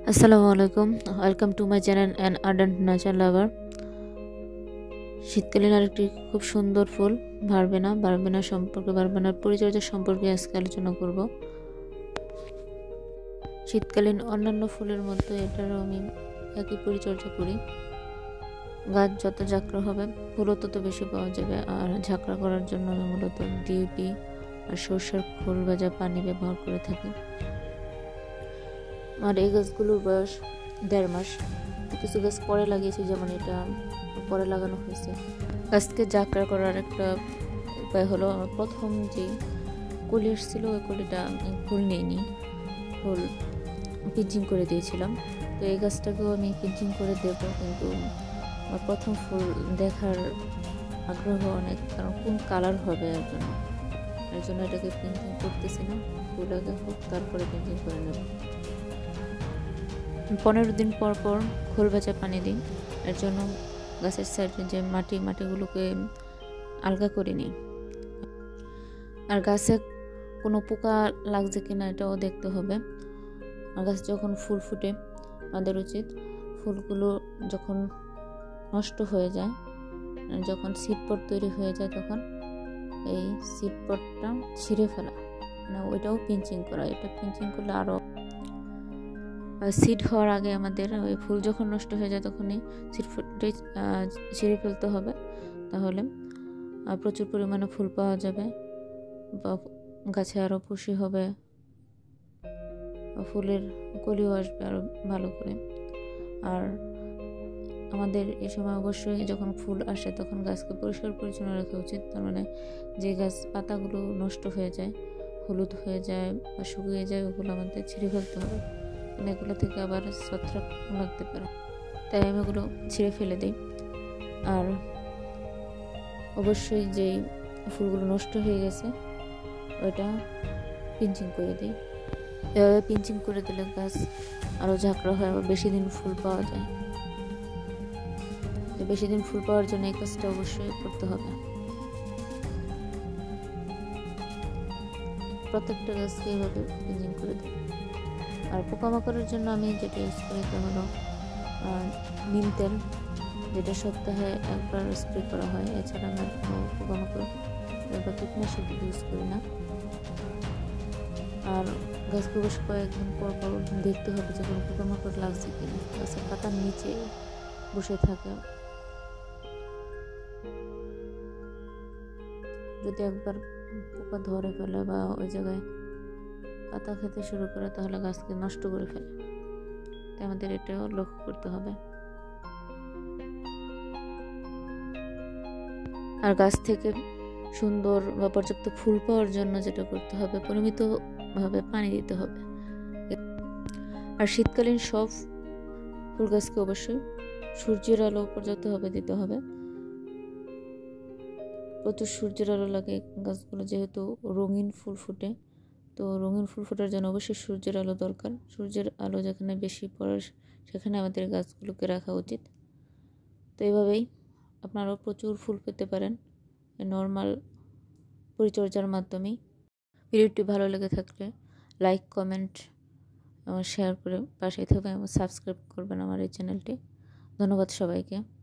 আসসালামু আলাইকুম, welcome to my channel and ardent nature lover. শীতকালীন আরেকটি খুব সুন্দর ফুল ভারবেনা পরিচর্যা সম্পর্কে আজকে আলোচনা করব। শীতকালীন অন্যান্য ফুলের মতো এটারও আমি একই পরিচর্যা করি। গাছ যত ঝাঁকড়া হবে ফুলও তত বেশি পাওয়া যাবে। আর ঝাঁকড়া করার জন্য আমি মূলত ডিএপি আর সরষের খোল ভাজা পানি ব্যবহার করে থাকি। আর এই গাছগুলোর বয়স 1.5 মাস। কিছু গাছ পরে লাগিয়েছি, যেমন এটা পরে লাগানো হয়েছে। গাছকে ঝাঁকড়া করার একটা উপায় হলো, আমার প্রথম যে কলি এসেছিলো ওই কলিটা ফুল নিইনি, ফুল পিঞ্চিং করে দিয়েছিলাম। তো এই গাছটাকেও আমি পিঞ্চিং করে দেব, কিন্তু আমার প্রথম ফুল দেখার আগ্রহ অনেক, কারণ কোন কালার হবে এর জন্য এটাকে পিঞ্চিং করতেছি না। ফুল আগে হোক, তারপরে পিঞ্চিং করে নেব। 15 দিন পর পর খোল ভাজা পানি দিই। এর জন্য গাছের সাইডে যে মাটিগুলোকে আলগা করে নিই। আর গাছে কোনো পোকা লাগছে কিনা এটাও দেখতে হবে। আর গাছ যখন ফুল ফুটে আমাদের উচিত ফুলগুলো যখন নষ্ট হয়ে যায়, যখন সিডপট তৈরি হয়ে যায়, তখন এই সিডপটটা ছিঁড়ে ফেলা, ওইটাও পিঞ্চিং করা। এটা পিঞ্চিং করলে আরও সিড হওয়ার আগে আমাদের ওই ফুল যখন নষ্ট হয়ে যায় তখনই সিড ফুটে ছিঁড়ে ফেলতে হবে। তাহলে প্রচুর পরিমাণে ফুল পাওয়া যাবে, বা গাছে আরও খুশি হবে, ফুলের কলিও আসবে আরও ভালো করে। আর আমাদের এই সময় অবশ্যই যখন ফুল আসে তখন গাছকে পরিষ্কার পরিচ্ছন্ন রাখা উচিত। তার মানে যে গাছ পাতাগুলো নষ্ট হয়ে যায়, হলুদ হয়ে যায় বা শুকিয়ে যায়, ওগুলো আমাদের ছিঁড়ে ফেলতে হবে। এগুলো থেকে আবার ছত্রাক লাগতে পারে, তাই আমি এগুলো ছিঁড়ে ফেলে দিই। আর অবশ্যই যে ফুলগুলো নষ্ট হয়ে গেছে ওইটা পিঞ্চিং করে দিই। এভাবে পিঞ্চিং করে দিলে গাছ আরও ঝাঁকড়া হয়, আবার বেশি দিন ফুল পাওয়া যায়। বেশি দিন ফুল পাওয়ার জন্য এই কাজটা অবশ্যই করতে হবে। প্রত্যেকটা গাছকে এভাবে পিঞ্চিং করে দিই। আর পোকামাকড়ের জন্য আমি যেটা ইউজ করি তা হলো নিম তেল, যেটা সপ্তাহে একবার স্প্রে করা হয়। এছাড়া আমি কোনো পোকামাকড় বা কীটনাশক ইউজ করি না। আর গাছকে বেশ কয়েকদিন পর পর দেখতে হবে যে কোনো পোকামাকড় লাগছে কিনা। গাছের পাতার নিচে বসে থাকে, যদি একবার পোকা ধরে ফেলে বা ওই জায়গায় পাতা খেতে শুরু করে তাহলে গাছকে নষ্ট করে ফেলে। তাই আমাদের এটাও লক্ষ্য করতে হবে। আর গাছ থেকে সুন্দর বা পর্যাপ্ত ফুল পাওয়ার জন্য যেটা করতে হবে, পরিমিতভাবে পানি দিতে হবে। আর শীতকালীন সব ফুল গাছকে অবশ্যই সূর্যের আলো পর্যাপ্তভাবে দিতে হবে। প্রচুর সূর্যের আলো লাগে গাছগুলো, যেহেতু রঙিন ফুল ফুটে। তো রঙিন ফুল ফোটার জন্য অবশ্যই সূর্যের আলো দরকার। সূর্যের আলো যেখানে বেশি পড়ে সেখানে আমাদের গাছগুলোকে রাখা উচিত। তো এইভাবেই আপনারাও প্রচুর ফুল পেতে পারেন নর্মাল পরিচর্যার মাধ্যমেই। ভিডিওটি ভালো লেগে থাকলে লাইক, কমেন্ট এবং শেয়ার করে পাশে থাকবেন এবং সাবস্ক্রাইব করবেন আমার এই চ্যানেলটি। ধন্যবাদ সবাইকে।